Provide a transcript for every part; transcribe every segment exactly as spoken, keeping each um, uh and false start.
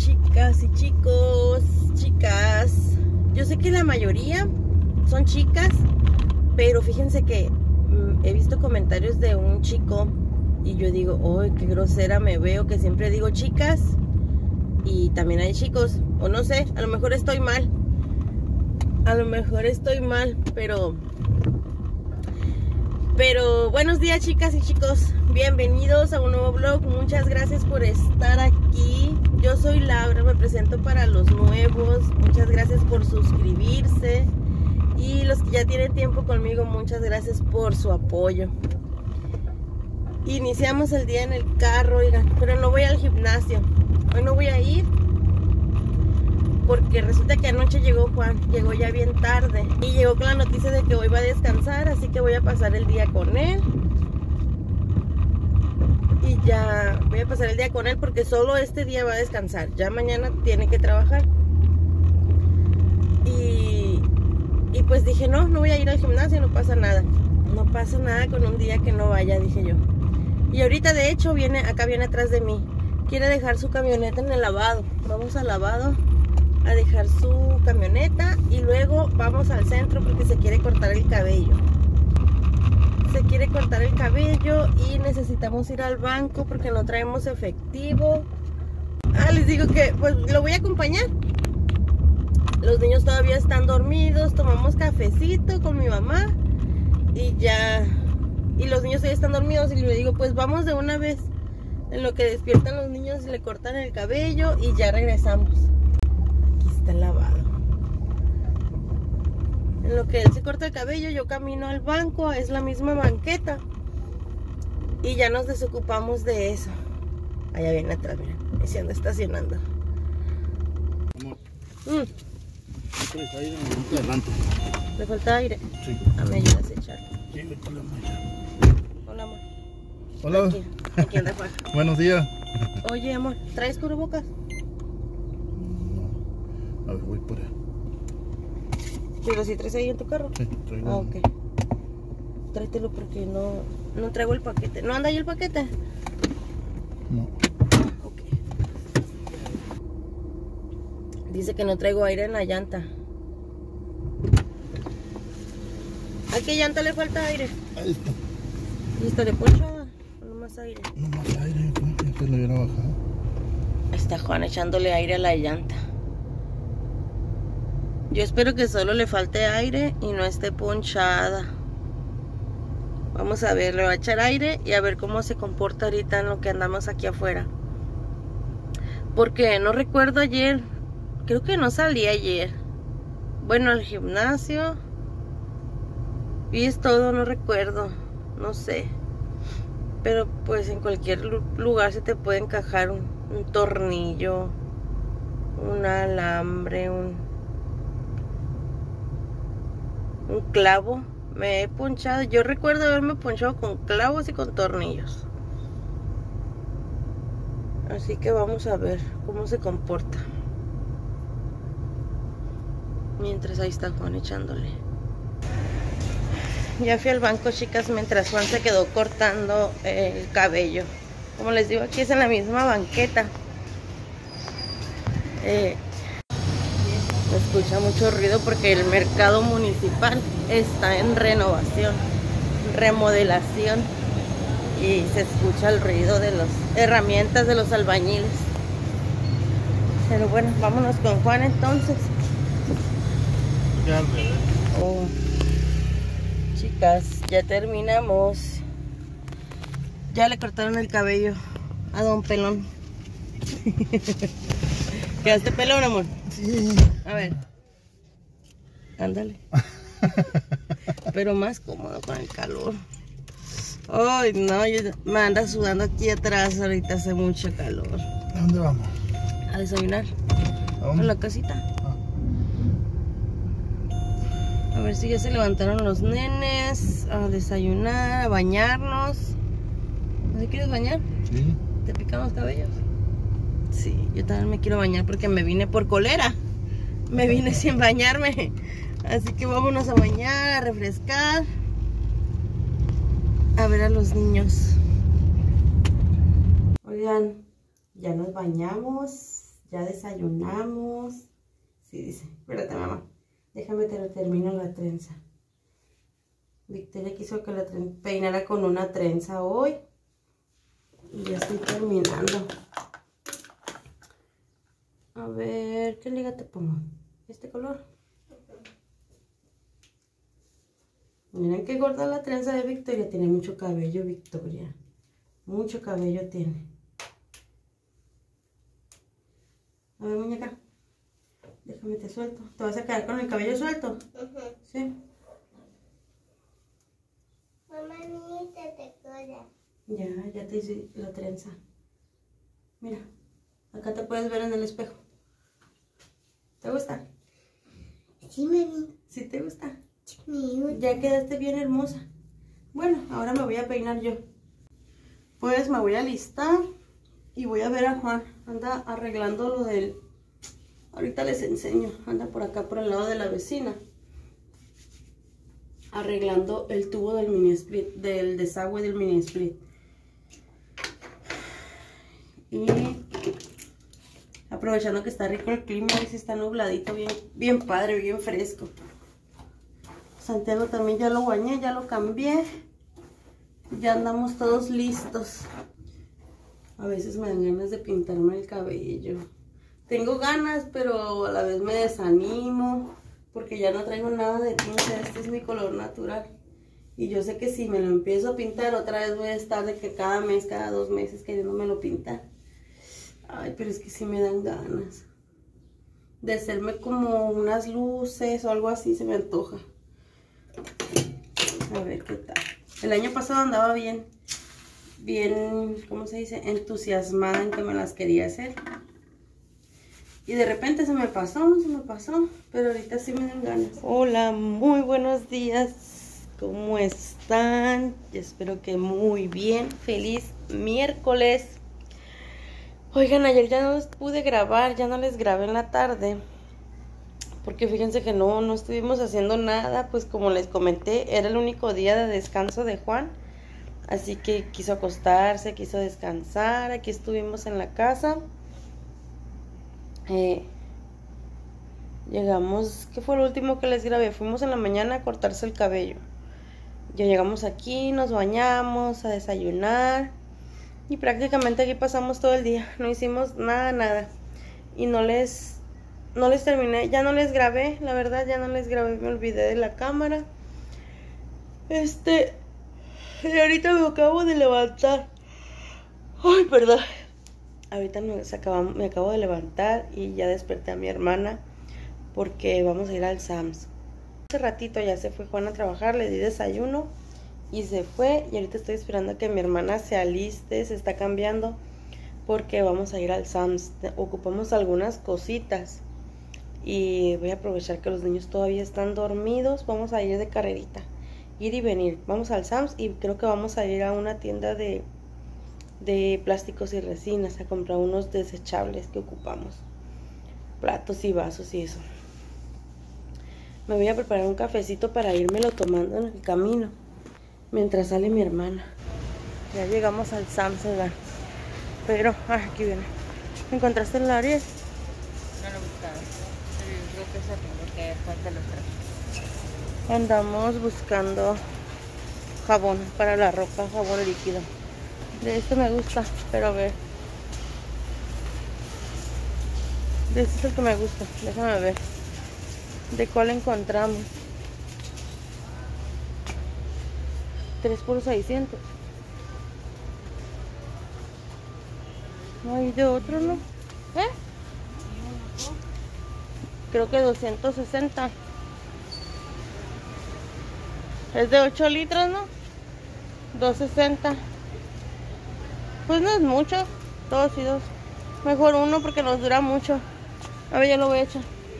Chicas y chicos, chicas, yo sé que la mayoría son chicas, pero fíjense que mm, he visto comentarios de un chico y yo digo, ¡ay, qué grosera me veo! Que siempre digo chicas y también hay chicos, o no sé, a lo mejor estoy mal, a lo mejor estoy mal, pero... Pero buenos días, chicas y chicos, bienvenidos a un nuevo vlog. Muchas gracias por estar aquí. Yo soy Laura, me presento para los nuevos. Muchas gracias por suscribirse. Y los que ya tienen tiempo conmigo, muchas gracias por su apoyo. Iniciamos el día en el carro, oigan, pero no voy al gimnasio. Hoy no voy a ir porque resulta que anoche llegó Juan, llegó ya bien tarde y llegó con la noticia de que hoy va a descansar, así que voy a pasar el día con él. Y ya voy a pasar el día con él porque solo este día va a descansar, ya mañana tiene que trabajar. Y, y pues dije, no, no voy a ir al gimnasio, no pasa nada. No pasa nada con un día que no vaya, dije yo. Y ahorita de hecho viene, acá viene atrás de mí, quiere dejar su camioneta en el lavado. Vamos al lavado a dejar su camioneta y luego vamos al centro porque se quiere cortar el cabello. Se quiere cortar el cabello y necesitamos ir al banco porque no traemos efectivo. Ah, les digo que pues lo voy a acompañar. Los niños todavía están dormidos, tomamos cafecito con mi mamá y ya, y los niños todavía están dormidos y le digo pues vamos de una vez en lo que despiertan los niños y le cortan el cabello y ya regresamos. Está lavado. En lo que él se corta el cabello, yo camino al banco, es la misma banqueta y ya nos desocupamos de eso. Allá viene atrás, miren, y se anda estacionando. Amor, Mm. ¿traes aire? Me adelante. ¿Le falta aire? Sí. Ah, me ayudas a echar. Sí, ahorita le vamos a echar. Hola, amor. Hola. Aquí, aquí anda Juan. Buenos días. Oye, amor, ¿traes cubrebocas? A ver, voy por ahí. Pero si traes ahí en tu carro. Sí, traigo. Ah, ok. Tráetelo porque no, no traigo el paquete. ¿No anda ahí el paquete? No. Ok. Dice que no traigo aire en la llanta. ¿A qué llanta le falta aire? Ahí está. ¿Listo? ¿Le poncho o no más aire? No más aire, como que se lo hubiera bajado. Ahí está Juan echándole aire a la llanta. Yo espero que solo le falte aire y no esté ponchada. Vamos a ver, le va a echar aire y a ver cómo se comporta ahorita en lo que andamos aquí afuera. Porque no recuerdo ayer, creo que no salí ayer. Bueno, al gimnasio. Y es todo, no recuerdo, no sé. Pero pues en cualquier lugar se te puede encajar un, un tornillo, un alambre, un... un clavo. Me he ponchado, yo recuerdo haberme ponchado con clavos y con tornillos. Así que vamos a ver cómo se comporta. Mientras ahí está Juan echándole. Ya fui al banco, chicas, mientras Juan se quedó cortando el cabello. Como les digo, aquí es en la misma banqueta. Eh, Se escucha mucho ruido porque el mercado municipal está en renovación, remodelación y se escucha el ruido de las herramientas de los albañiles. Pero bueno, vámonos con Juan entonces. Ya al revés. Oh. Chicas, ya terminamos. Ya le cortaron el cabello a don Pelón. ¿Quedaste pelón, amor? Sí. A ver. Ándale. Pero más cómodo con el calor. Ay, no, yo me anda sudando aquí atrás. Ahorita hace mucho calor. ¿A dónde vamos? A desayunar. ¿A dónde? A la casita. Ah. A ver si ya se levantaron los nenes. A desayunar, a bañarnos. ¿No te quieres bañar? Sí. ¿Te pican los cabellos? Sí, yo también me quiero bañar porque me vine por colera. Me vine sin bañarme. Así que vámonos a bañar, a refrescar. A ver a los niños. Oigan, ya nos bañamos. Ya desayunamos. Sí, dice. Espérate, mamá. Déjame te termino la trenza. Victoria quiso que la peinara con una trenza hoy. Y ya estoy terminando. A ver, ¿qué liga te pongo? ¿Este color? Miren qué gorda la trenza de Victoria. Tiene mucho cabello, Victoria. Mucho cabello tiene. A ver, muñeca. Déjame te suelto. ¿Te vas a quedar con el cabello suelto? Uh-huh. Sí. Mamá, niñita, te cola. Ya, ya te hice la trenza. Mira, acá te puedes ver en el espejo. ¿Te gusta? Sí, mami. ¿Sí te gusta? Sí, me gusta. Ya quedaste bien hermosa. Bueno, ahora me voy a peinar yo. Pues me voy a alistar y voy a ver a Juan. Anda arreglando lo del... Ahorita les enseño. Anda por acá, por el lado de la vecina. Arreglando el tubo del mini split, del desagüe del mini split. Y aprovechando que está rico el clima, y si está nubladito, bien, bien padre, bien fresco. Santiago también ya lo bañé, ya lo cambié. Ya andamos todos listos. A veces me dan ganas de pintarme el cabello. Tengo ganas, pero a la vez me desanimo. Porque ya no traigo nada de tinta. Este es mi color natural. Y yo sé que si me lo empiezo a pintar, otra vez voy a estar de que cada mes, cada dos meses queriéndomelo pintar. Ay, pero es que sí me dan ganas. De hacerme como unas luces o algo así, se me antoja. A ver qué tal. El año pasado andaba bien, bien, ¿cómo se dice? Entusiasmada en que me las quería hacer. Y de repente se me pasó, se me pasó, pero ahorita sí me dan ganas. Hola, muy buenos días. ¿Cómo están? Yo espero que muy bien. Feliz miércoles. Oigan, ayer ya no les pude grabar, ya no les grabé en la tarde. Porque fíjense que no, no estuvimos haciendo nada. Pues como les comenté, era el único día de descanso de Juan. Así que quiso acostarse, quiso descansar. Aquí estuvimos en la casa. Eh, llegamos, ¿qué fue lo último que les grabé? Fuimos en la mañana a cortarse el cabello. Ya llegamos aquí, nos bañamos, a desayunar. Y prácticamente aquí pasamos todo el día. No hicimos nada, nada. Y no les, no les terminé, ya no les grabé, la verdad ya no les grabé, me olvidé de la cámara. Este, y ahorita me acabo de levantar. Ay, perdón. Ahorita me acabo, me acabo de levantar y ya desperté a mi hermana porque vamos a ir al Sam's. Hace ratito ya se fue Juan a trabajar, le di desayuno y se fue. Y ahorita estoy esperando a que mi hermana se aliste, se está cambiando porque vamos a ir al Sam's. Ocupamos algunas cositas y voy a aprovechar que los niños todavía están dormidos. Vamos a ir de carrerita, ir y venir. Vamos al Sam's y creo que vamos a ir a una tienda de... de plásticos y resinas a comprar unos desechables que ocupamos, platos y vasos y eso. Me voy a preparar un cafecito para irmelo tomando en el camino mientras sale mi hermana. Ya llegamos al Sam's, ¿verdad? Pero, ah, aquí viene. ¿Encontraste el Ariel? No lo buscaba. Creo que eso tengo que falta los trajes. Andamos buscando jabón para la ropa, jabón líquido. De este me gusta, pero a ver. De este es el que me gusta, déjame ver. ¿De cuál encontramos? tres por seiscientos. No hay de otro, ¿no? ¿Eh? Creo que doscientos sesenta. Es de ocho litros, ¿no? doscientos sesenta. Pues no es mucho, dos y dos. Mejor uno porque nos dura mucho. A ver, yo lo voy a echar.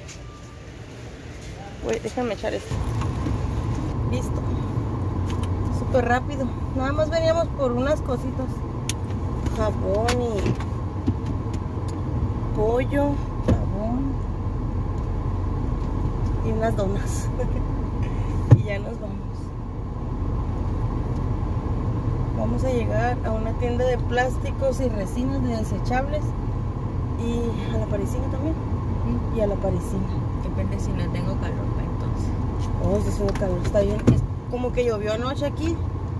Voy, déjame echar esto. Listo. Súper rápido. Nada más veníamos por unas cositas. Jabón y pollo, jabón y unas donas. Y ya nos vamos. Vamos a llegar a una tienda de plásticos y resinas de desechables Y a la parisina también. Y a la parisina. Depende si no tengo calor, entonces. Oh, está haciendo calor, está bien. Es como que llovió anoche aquí.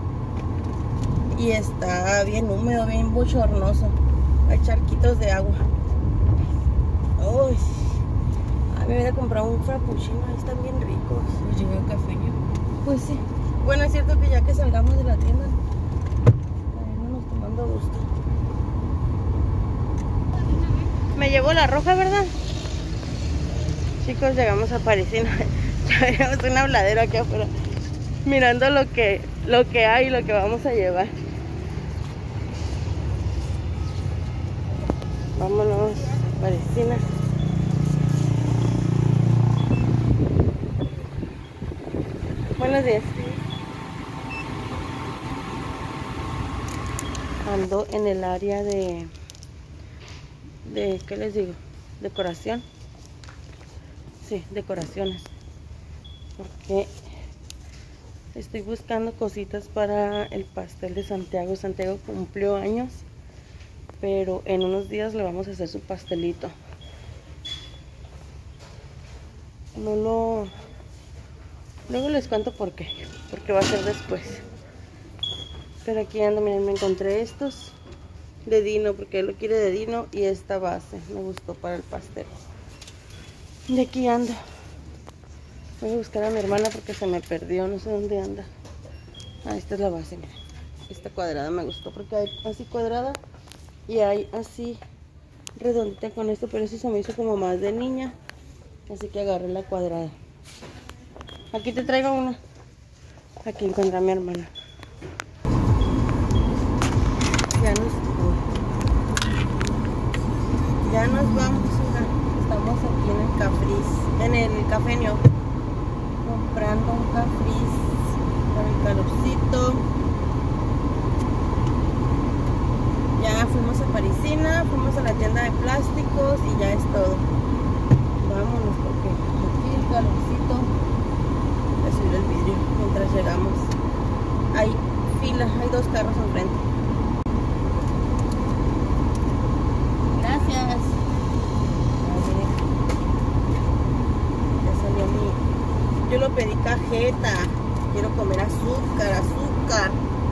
Y está bien húmedo, bien bochornoso. Hay charquitos de agua. Uy. A mí me voy a comprar un frappuccino, ahí están bien ricos. Pues yo veo cafeño. Pues sí. Bueno, es cierto que ya que salgamos de la tienda, ahí no nos tomando gusto. Me llevó la roja, ¿verdad? Chicos, llegamos a Parisina. Ya veíamos un habladero aquí afuera, mirando lo que, lo que hay y lo que vamos a llevar. Vámonos a Parisina. Buenos días. Ando en el área de, de, ¿qué les digo? Decoración. Sí, decoraciones. Porque estoy buscando cositas para el pastel de Santiago. Santiago cumplió años, pero en unos días le vamos a hacer su pastelito. No lo... Luego les cuento por qué, porque va a ser después. Pero aquí ando, miren, me encontré estos de Dino, porque él lo quiere de Dino, y esta base me gustó para el pastel. De aquí ando. Voy a buscar a mi hermana porque se me perdió, no sé dónde anda. Ah, esta es la base, miren. Esta cuadrada me gustó porque hay así cuadrada y hay así redondita con esto, pero eso se me hizo como más de niña, así que agarré la cuadrada. Aquí te traigo una. Aquí encontré a mi hermana. Ya nos, ya nos vamos. Estamos aquí en el Cafriz, en el Cafeño, comprando un Cafriz para el calorcito. Ya fuimos a Parisina, fuimos a la tienda de plásticos y ya es todo. Vámonos porque aquí el calorcito. Voy a subir el vidrio mientras llegamos. Hay fila, hay dos carros enfrente. Gracias. Ya salió mi... Yo lo pedí cajeta. Quiero comer azúcar, azúcar.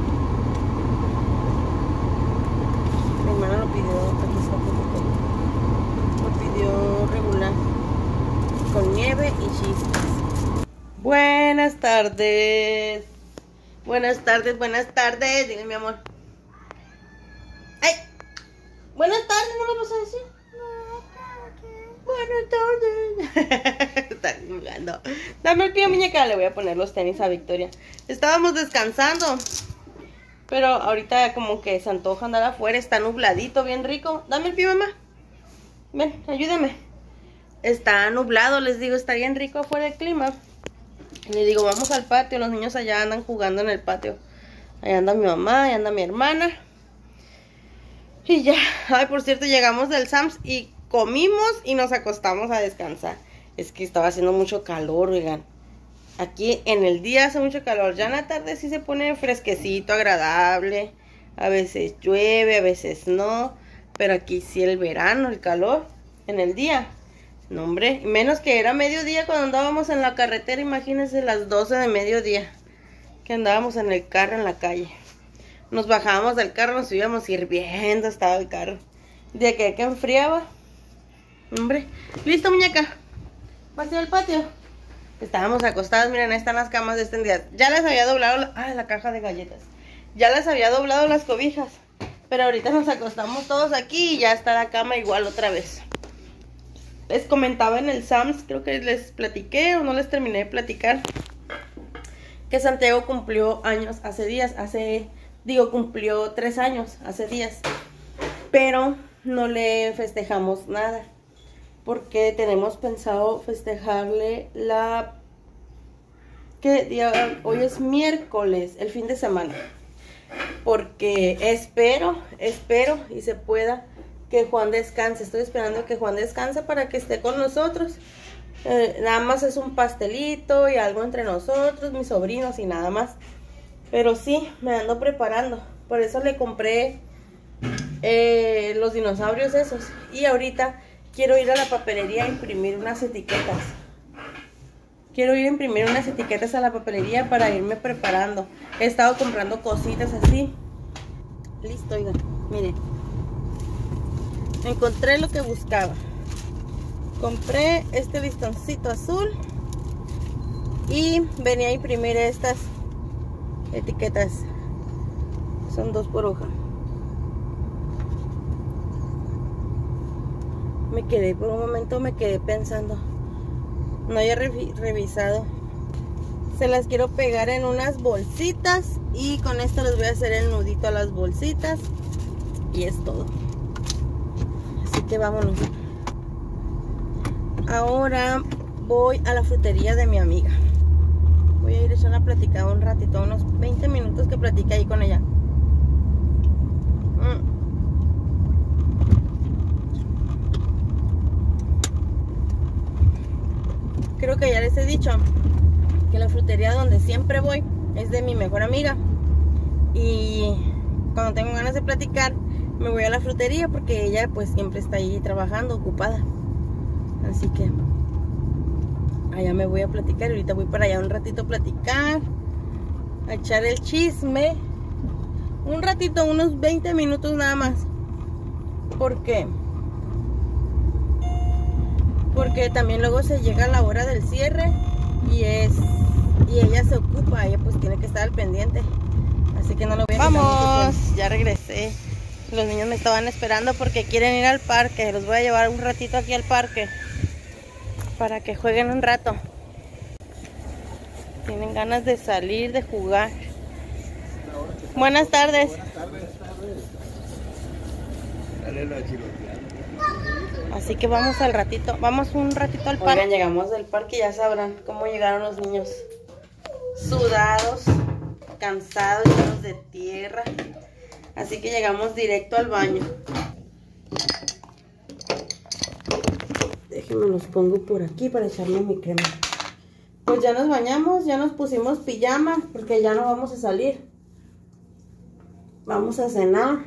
Mi hermana lo pidió, aquí está lo pidió regular, con nieve y chispas. Buenas tardes. Buenas tardes, buenas tardes. Dile, mi amor. ¡Ay! Buenas tardes, ¿no lo vas a decir? Buenas tardes. Está jugando. Dame el pie, muñeca. Le voy a poner los tenis a Victoria. Estábamos descansando, pero ahorita como que se antoja andar afuera. Está nubladito, bien rico. Dame el pie, mamá. Ven, ayúdame. Está nublado, les digo, está bien rico afuera el clima. Le digo, vamos al patio. Los niños allá andan jugando en el patio. Allá anda mi mamá, allá anda mi hermana. Y ya, ay, por cierto, llegamos del Sam's y comimos y nos acostamos a descansar. Es que estaba haciendo mucho calor, oigan. Aquí en el día hace mucho calor. Ya en la tarde sí se pone fresquecito, agradable. A veces llueve, a veces no. Pero aquí sí el verano, el calor. En el día, no hombre, menos que era mediodía cuando andábamos en la carretera. Imagínense las doce de mediodía que andábamos en el carro en la calle. Nos bajábamos del carro, nos íbamos hirviendo, estaba el carro. De que, que enfriaba. Hombre, listo, muñeca. ¿Vas a ir al patio? Estábamos acostados, miren, ahí están las camas extendidas. Ya les había doblado la, ah, la caja de galletas. Ya les había doblado las cobijas. Pero ahorita nos acostamos todos aquí y ya está la cama igual otra vez. Les comentaba en el Sam's, creo que les platiqué o no les terminé de platicar, que Santiago cumplió años hace días, hace, digo, cumplió tres años hace días. Pero no le festejamos nada, porque tenemos pensado festejarle la... ¿Qué día? Hoy es miércoles, el fin de semana. Porque espero, espero y se pueda que Juan descanse. Estoy esperando que Juan descanse para que esté con nosotros. Eh, nada más es un pastelito y algo entre nosotros, mis sobrinos y nada más. Pero sí, me ando preparando. Por eso le compré eh, los dinosaurios esos. Y ahorita quiero ir a la papelería a imprimir unas etiquetas. Quiero ir a imprimir unas etiquetas a la papelería para irme preparando. He estado comprando cositas así. Listo, oigan, miren. Encontré lo que buscaba. Compré este listoncito azul y venía a imprimir estas etiquetas. Son dos por hoja. Me quedé, por un momento me quedé pensando. No había revi- revisado. Se las quiero pegar en unas bolsitas y con esto les voy a hacer el nudito a las bolsitas y es todo. Así que vámonos. Ahora voy a la frutería de mi amiga. Voy a ir a echar una platicada un ratito, unos veinte minutos que platiqué ahí con ella. Mm. Creo que ya les he dicho que la frutería donde siempre voy es de mi mejor amiga. Y cuando tengo ganas de platicar me voy a la frutería porque ella pues siempre está ahí trabajando, ocupada. Así que allá me voy a platicar. Ahorita voy para allá un ratito a platicar, a echar el chisme. Un ratito, unos veinte minutos nada más. ¿Por qué? Porque también luego se llega la hora del cierre y es y ella se ocupa, ella pues tiene que estar al pendiente. Así que no lo voy a quitar mucho tiempo. Vamos, ya regresé. Los niños me estaban esperando porque quieren ir al parque. Los voy a llevar un ratito aquí al parque para que jueguen un rato. Tienen ganas de salir, de jugar. Buenas tardes. Buenas tardes. Así que vamos al ratito, vamos un ratito al parque. Oigan, llegamos del parque y ya sabrán cómo llegaron los niños. Sudados, cansados, llenos de tierra. Así que llegamos directo al baño. Déjenme los pongo por aquí para echarme mi crema. Pues ya nos bañamos, ya nos pusimos pijama porque ya no vamos a salir. Vamos a cenar.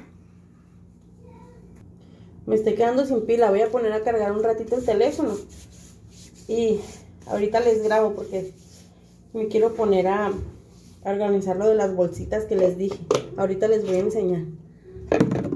Me estoy quedando sin pila, voy a poner a cargar un ratito el teléfono y ahorita les grabo porque me quiero poner a, a organizar lo de las bolsitas que les dije. Ahorita les voy a enseñar.